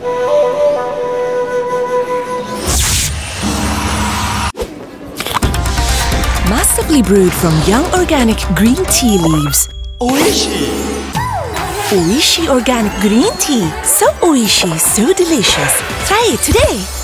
Masterfully brewed from young organic green tea leaves. OISHI! OISHI organic green tea. So OISHI, so delicious. Try it today.